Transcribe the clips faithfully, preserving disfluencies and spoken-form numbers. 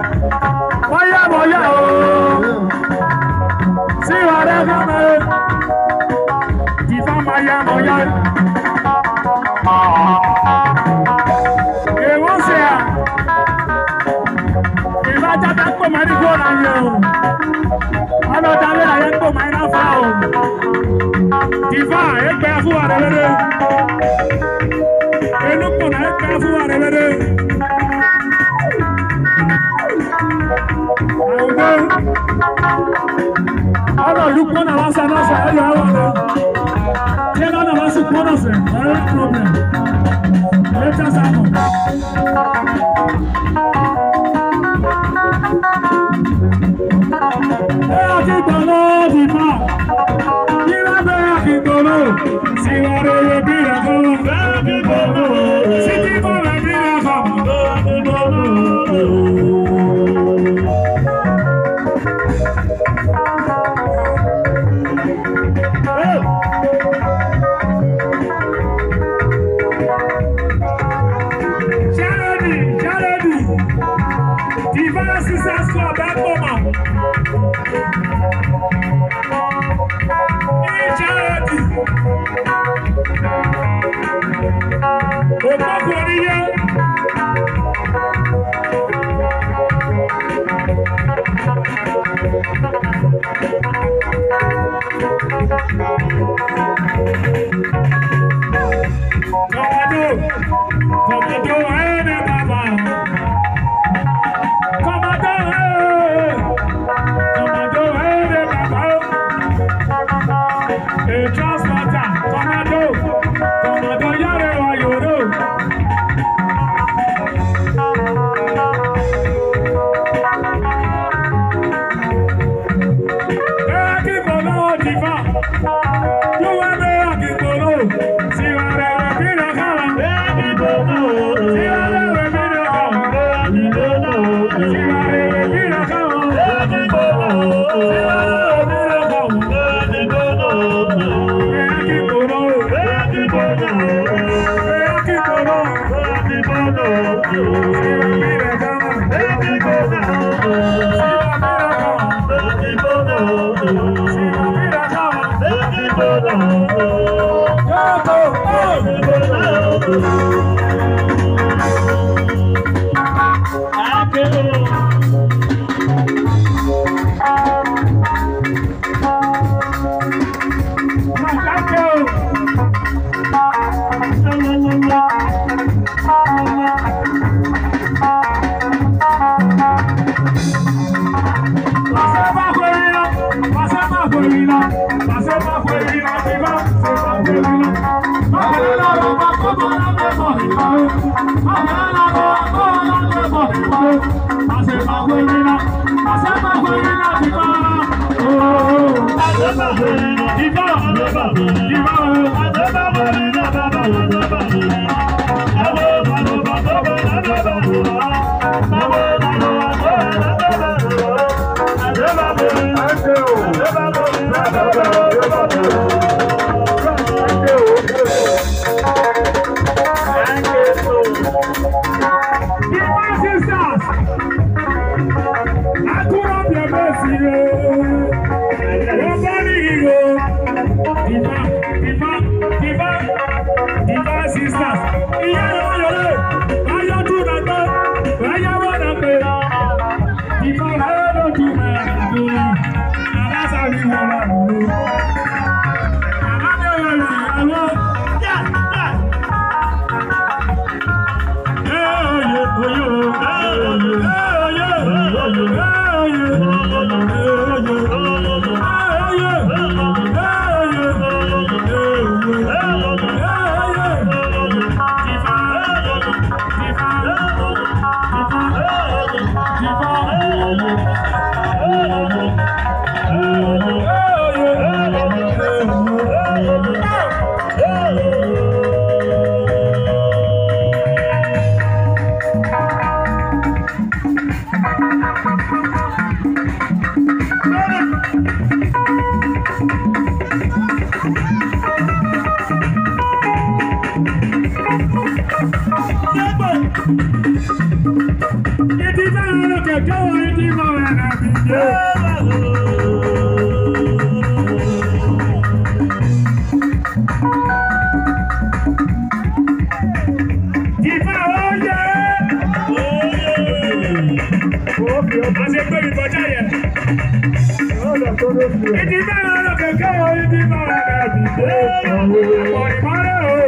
Moya moya oh. See what I got. Diva moya moya. Eh wọ́n ṣe à. Ìbá jáde kó máa ní kó náà yẹ o. Ọlọ́dà lé àyẹ̀ kó máa iná fa o. Diva ẹgbẹ́ fún wa rẹ̀ lẹ́dẹ̀. Enúkò náà ẹgbẹ́ fún wa rẹ̀ lẹ́dẹ̀. Ahora you wanna ask an answer, I don't know. You don't know what's going on, no problem. Let us have it. Hey, I keep on all the time. You are there, I keep on all. See what it will be, I go. I keep on all. See people, I be there, I keep on all. kẹ̀kẹ́ orin tí mo rẹ̀ nà bí dé. Ìfà oyè. Àṣẹ pé mi kọjá yẹn. Ìdí bẹ́ẹ̀ lọ kẹ̀kẹ́ orin tí mo rẹ̀ nà bí dé. Àpọ̀ ìmọ̀lẹ́ o.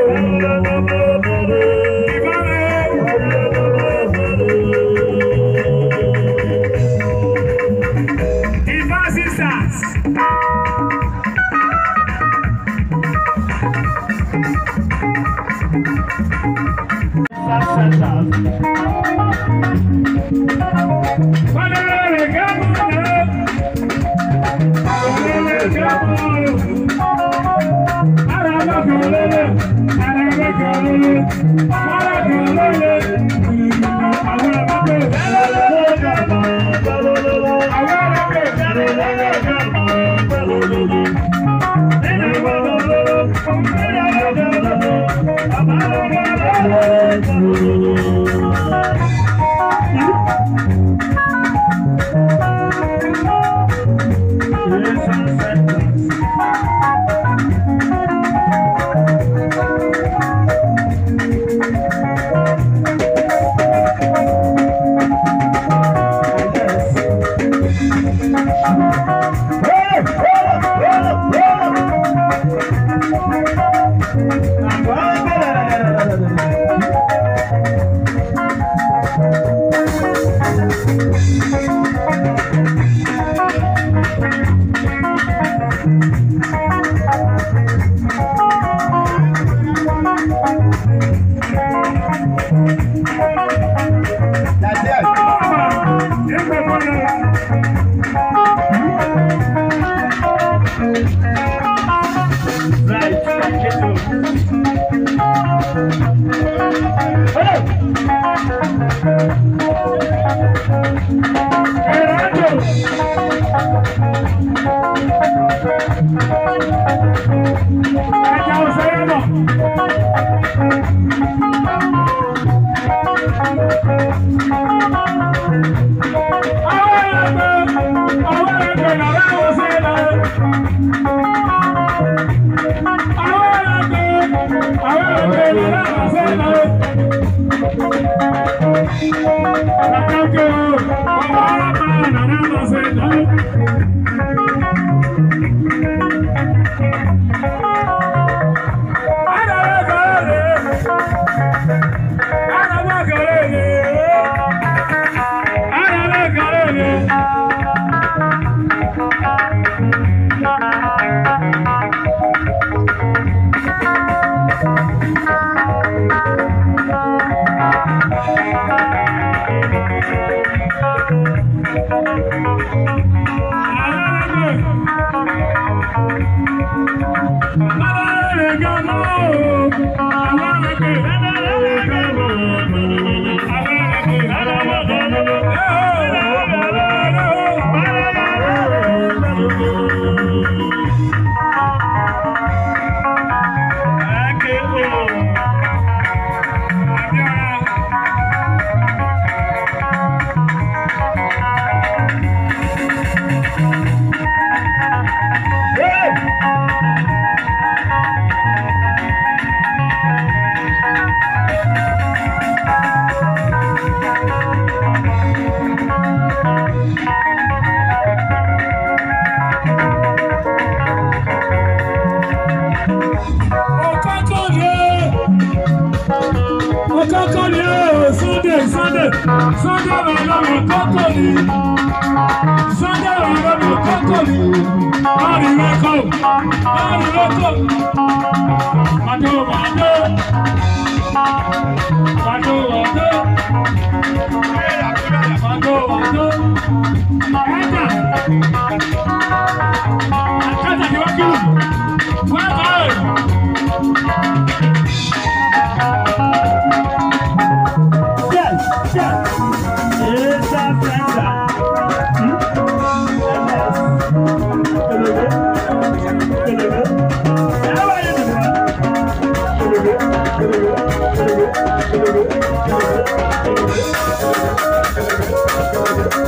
Thank you.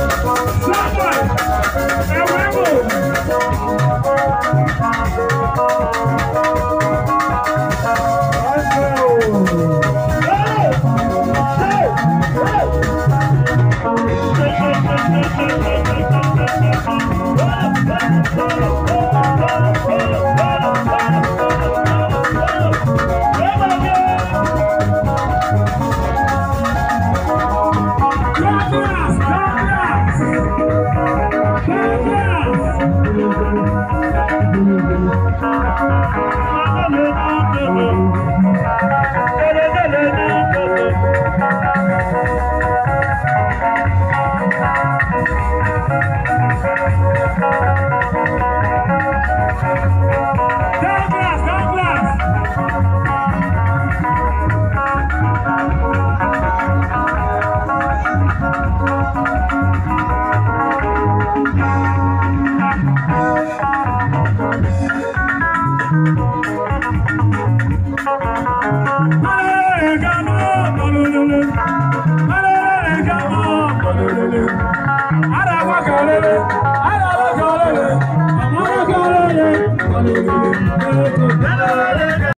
Ara wa kalele.